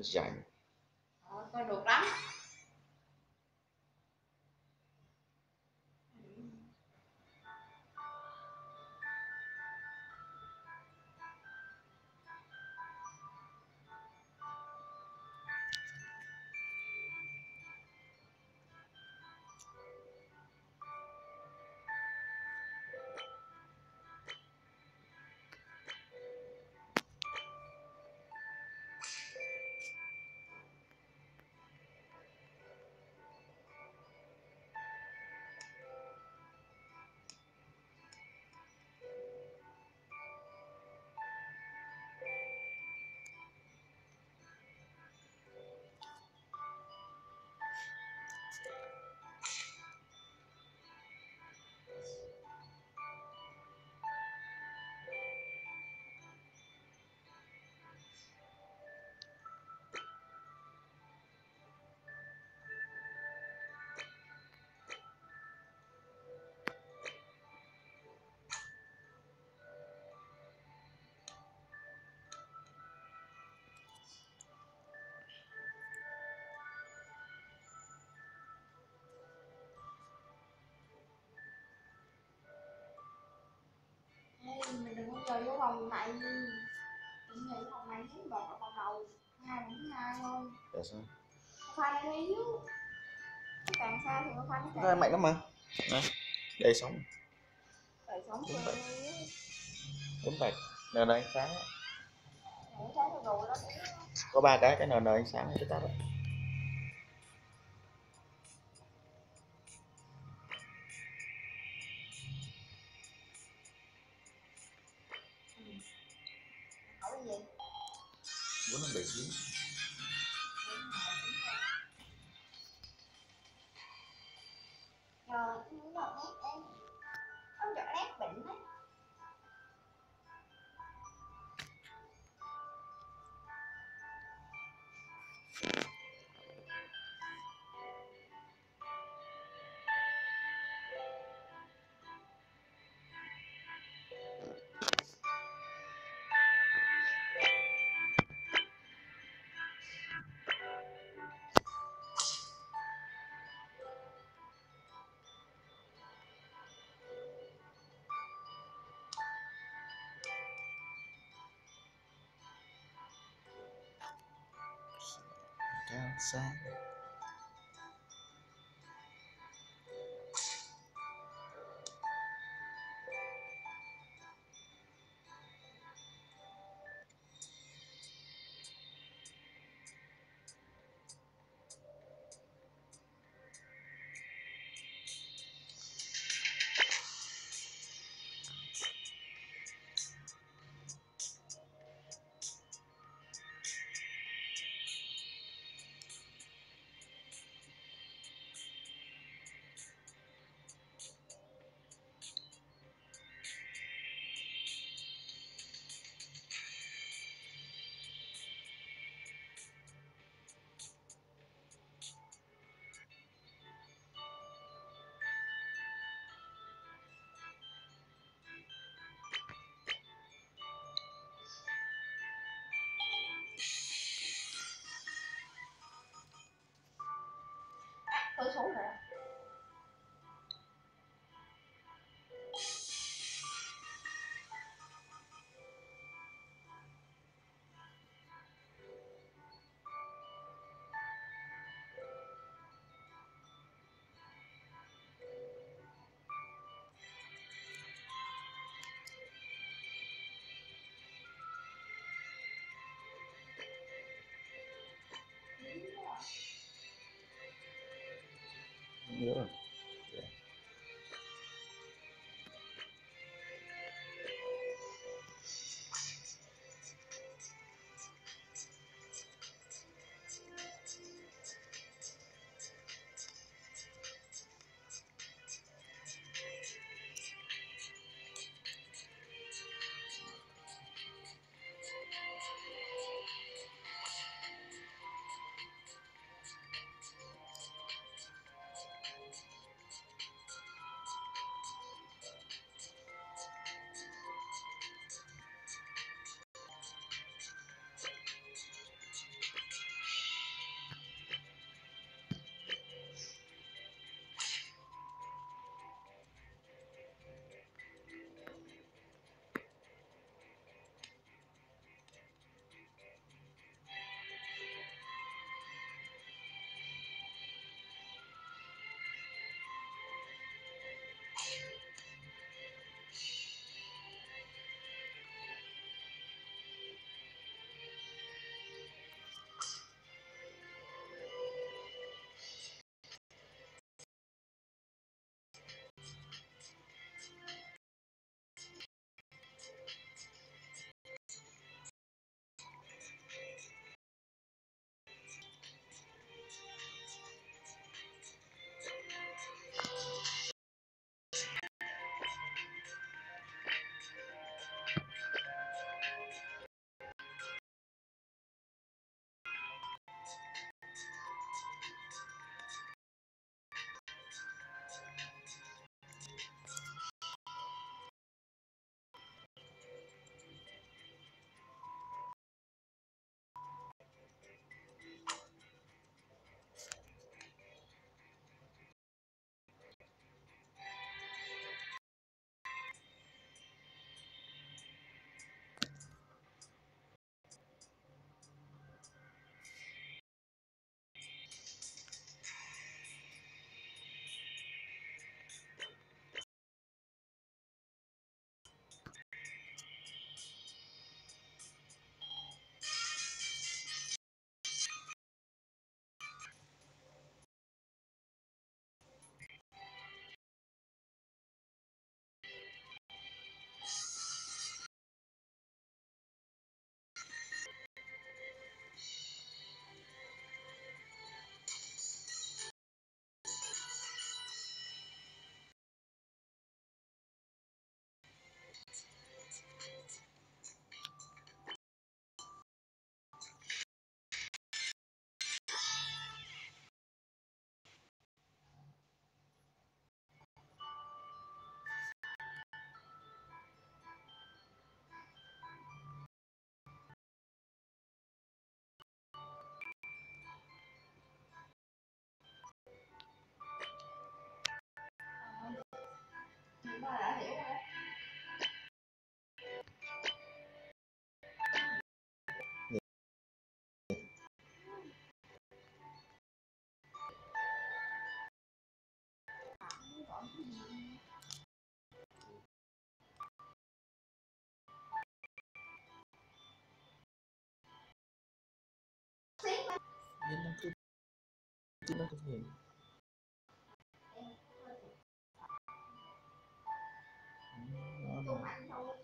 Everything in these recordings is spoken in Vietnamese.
rảnh. Coi được lắm. Mình đừng có chơi vô vòng này, đừng nghĩ vòng này thứ một là vòng đầu, hai là thứ hai thôi. Tại sao? Khoan nó yếu, càng xa thì nó khoan nó Ra mạnh lắm mà. Đây, đây sống. Đời sống Đúng của vậy. nó yếu. Đúng vậy. Nờ ánh sáng. Để thấy rồi đó. Có 3 cái nờ ánh sáng cái tắt đấy. Hỏi gì? 459. Rồi, nó là nét em. Không chọn nét bệnh đấy. Cao sáng. Yên nó cứ tin nó cứ về nó Tụi là anh đâu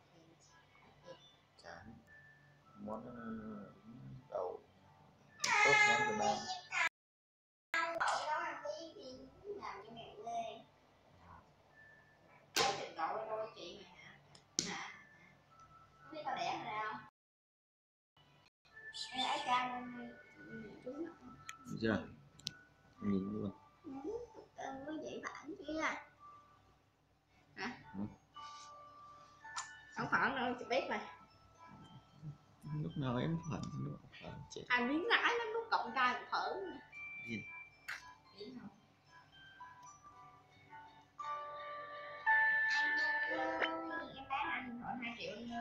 chán món đầu tốt món Việt Nam. cậu đó ăn đi thì làm cho mẹ lên cái trình độ đâu chị mày hả không biết tao đẻ rồi không em ấy cha nên đúng Được chưa nhìn luôn có vậy phản chứ hả ừ. không phản đâu chị biết mà Lúc nào em phản chết anh biến lái lắm lúc cộng trai cũng thở điên. điên không em bán anh hỏi 2 triệu luôn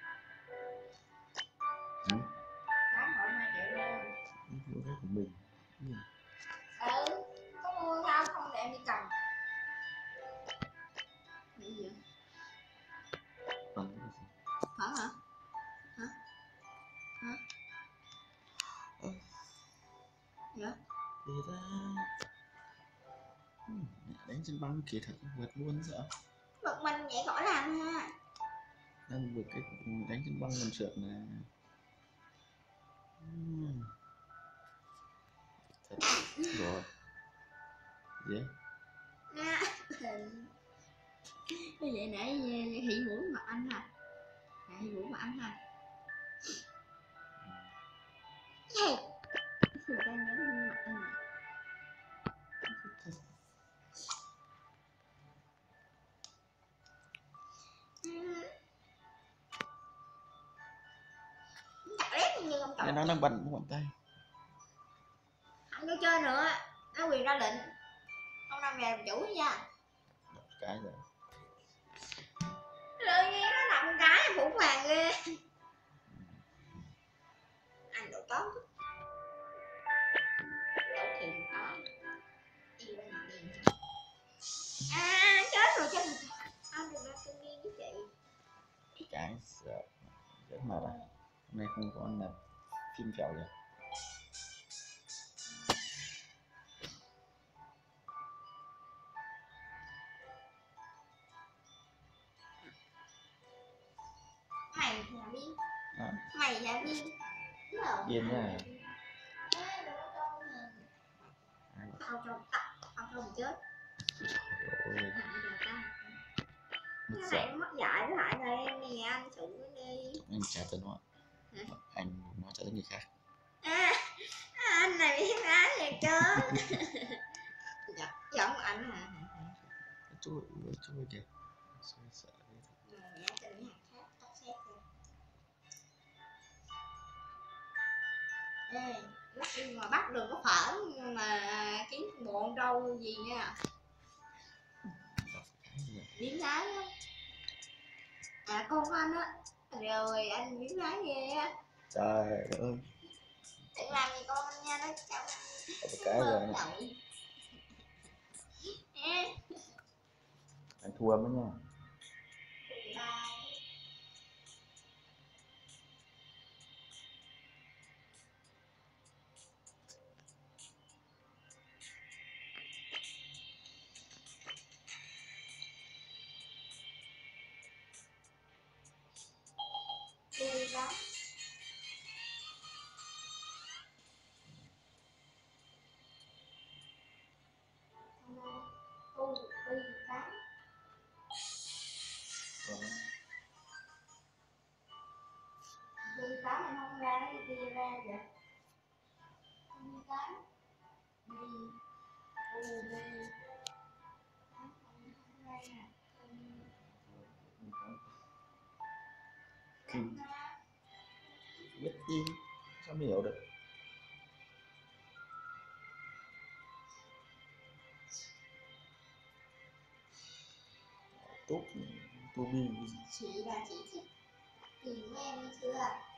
Ừ. bán hỏi 2 triệu luôn Lúc đấy của mình điên. có mua sao không để em đi cầm bị gì vậy Bằng cái gì? phở hả hả hả dạ Thì ra mẹ đánh trên băng kia thật vượt luôn sợ bực mình vậy khỏi làm ha đang vượt cái đánh trên băng làm trượt nè thật rồi dễ nha như vậy nãy hỉ mũi mặt anh hả hỉ mũi mặt anh hả hey người ta nhớ mặt anh nè ép như ông Đây cậu nó đang bận bàn tay không có chơi nữa nó quyền ra lệnh không làm về làm chủ nha cái rồi tự nhiên nó làm cái phủ hoàng ghê anh độ tốt độ thì có yêu anh điên chết rồi anh đừng ra cưng điên với chị cái sợ rất mệt à hôm nay không có ăn là phim phèo gì mày là điên à, mày là điên điên nha tao cho mày chết rồi mất cái dạy này mất dạy với lại là em nè anh xử đi anh trả tên nó anh nói trả tên người khác anh này biết nói vậy chứ giận anh hả chú kìa sợ mẹ tình hạt khác tóc xét rồi ê lúc đi mà bắt đừng có phở mà kiếm bộn đâu gì nha biến lái á con của anh á rồi anh biến lái ghê á trời ơi đừng làm gì con anh nha nó chào có cái rồi anh thua mới nha đi lắm đi lắm đi tám anh không ra đi ra vậy đi tám đi kinh biết đi sao mới hiểu được tốt tu bi chị là chị thích tìm em chưa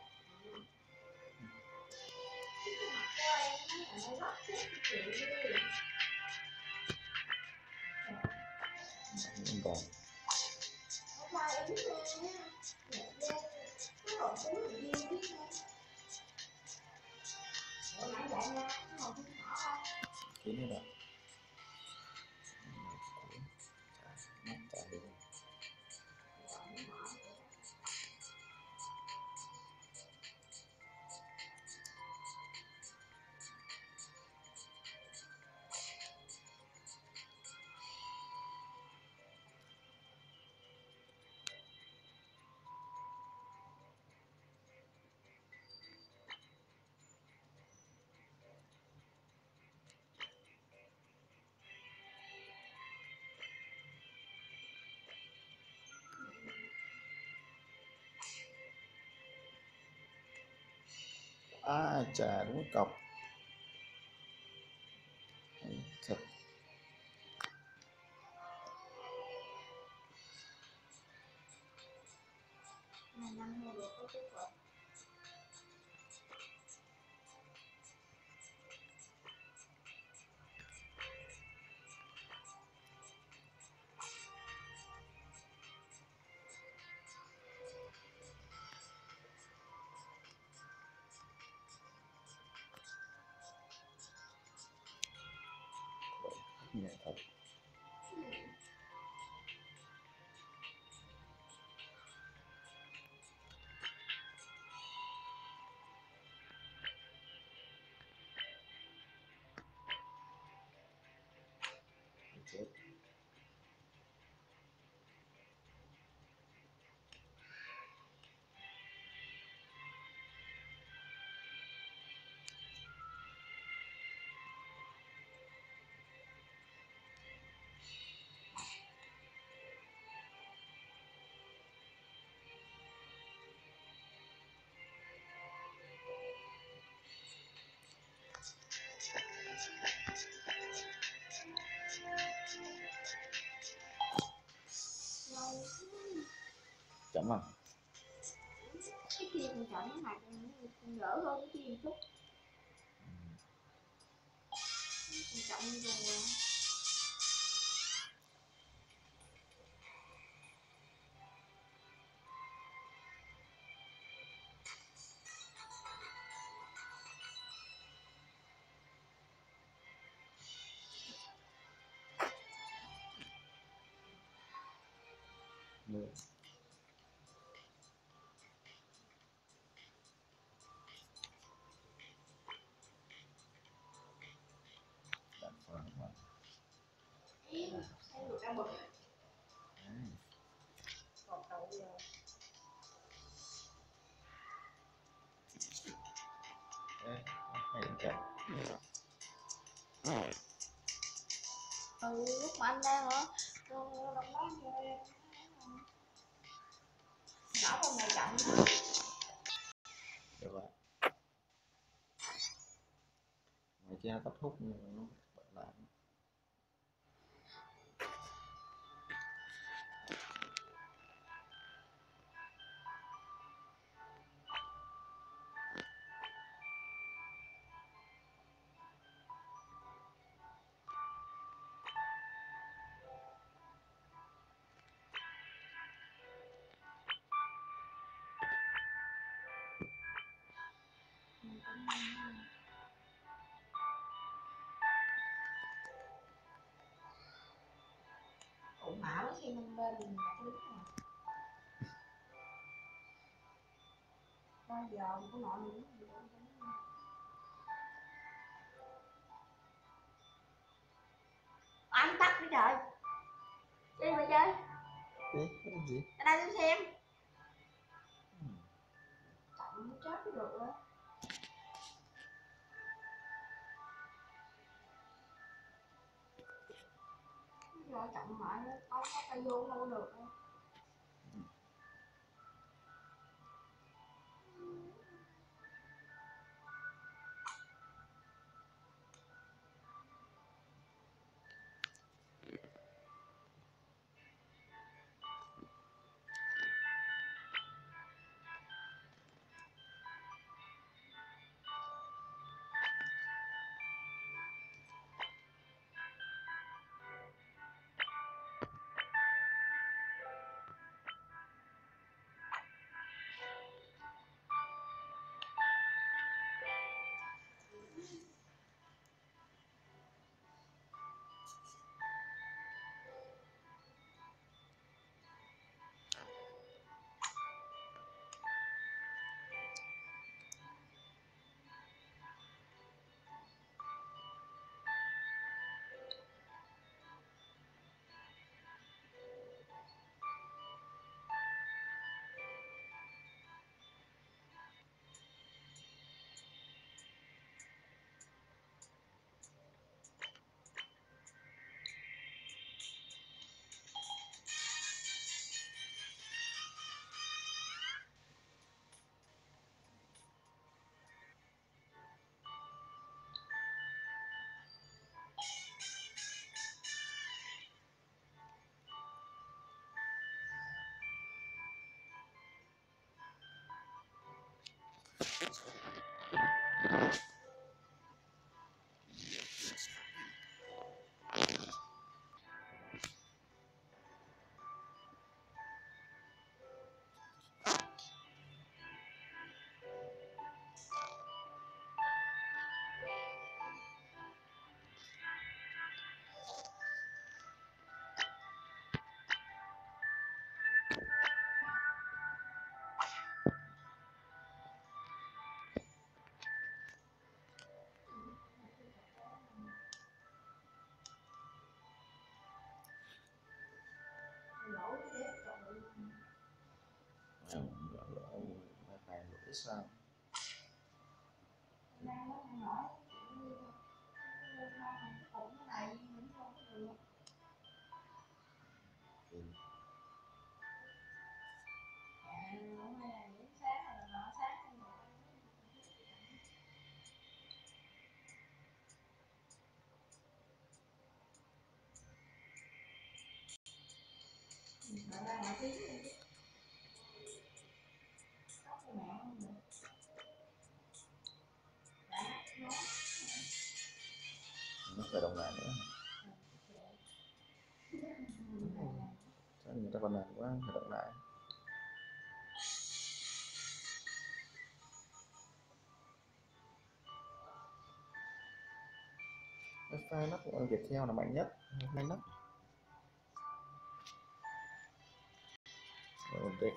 anh còn Chà, đúng cọc. Hay thật. Này năm mua được có chút rồi. Nhẹ thật. Chết. Lâu Chấm à? cái kia còn chậm cái này còn đỡ hơn cái kia một chút. Còn chậm rồi. Mưa. Đạn pháo mà. Thấy được đã bực. Đấy. Còn đầu giờ. Đấy. Hay đánh trận. Lúc mà anh đang ở đồng đó đảo con này chậm. Được rồi. Ngoài kia tắt hút nhưng mà nó bật lại. Ủa mã nó khi mình lên thì nhạc đứng nè. Bao giờ mà có nội nữa gì đâu. Anh tắt đi trời. Đi mà chơi. Cái gì? Ở đây tôi xem. Chậm nó chết mới được rồi. Rồi chậm lại nó có tay vô đâu có được đâu. Phải lỗi sao nó phải đồng lại nữa, chắc người ta còn làm quá phải động lại. Cái file nắp của Viettel là mạnh nhất, hai nắp ổn định.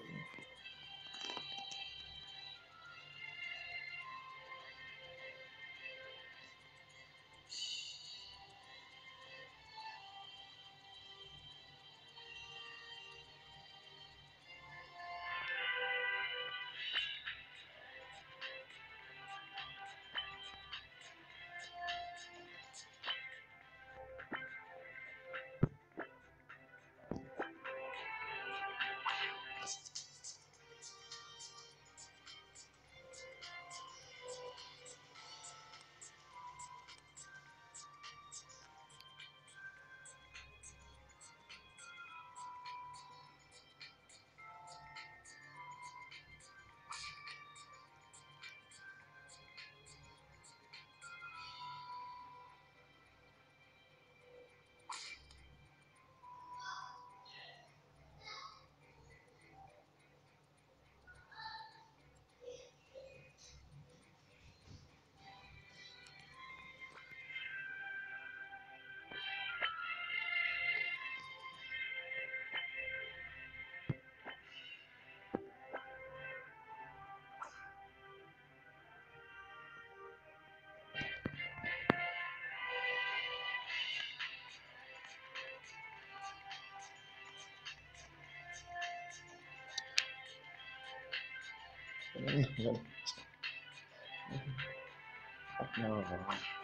Bắt nhau rồi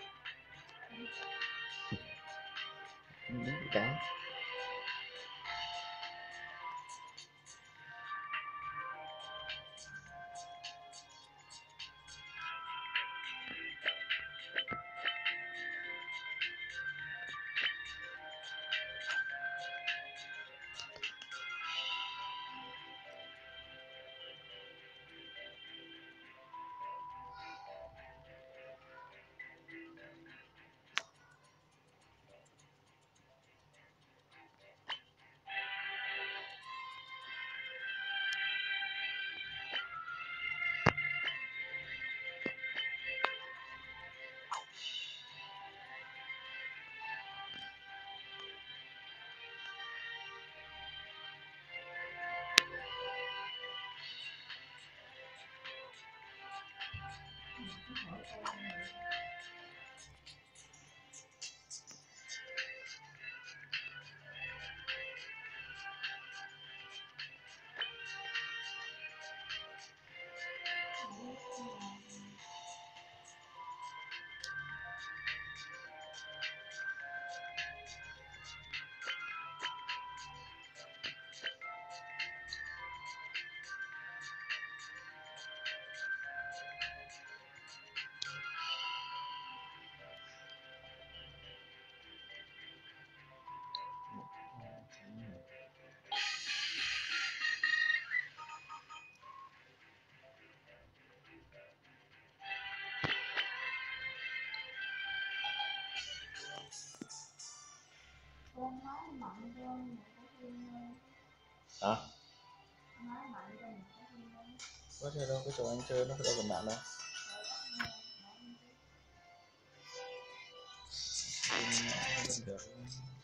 đúng cái Trên nói mặn cho một cái phim Hả? nói mặn cho một cái phim Có chơi đâu, cái chỗ anh chơi nó đâu cần mạng đâu. Không được.